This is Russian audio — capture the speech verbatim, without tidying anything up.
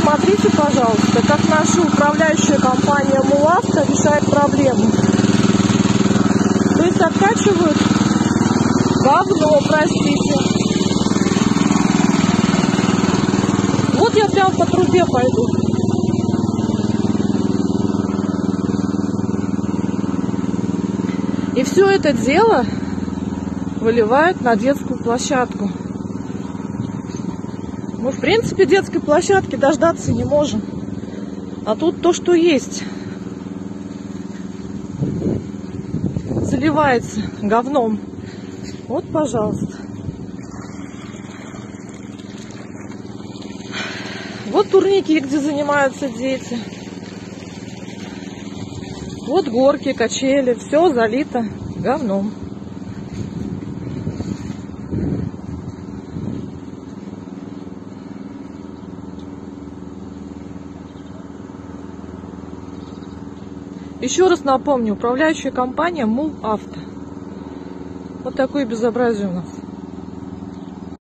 посмотрите, пожалуйста, как наша управляющая компания МУЛАВТО решает проблему. То есть откачивают говно, простите. Вот я прям по трубе пойду. И все это дело выливают на детскую площадку. Мы, в принципе, детской площадки дождаться не можем. А тут то, что есть. Заливается говном. Вот, пожалуйста. Вот турники, где занимаются дети. Вот горки, качели. Все залито говном. Еще раз напомню, управляющая компания МУЛАВТО. Вот такое безобразие у нас.